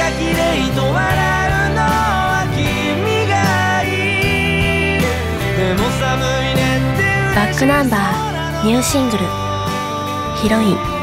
綺麗と笑うのは君がいい。でも寒いねってバックナンバーニューシングル「ヒロイン」。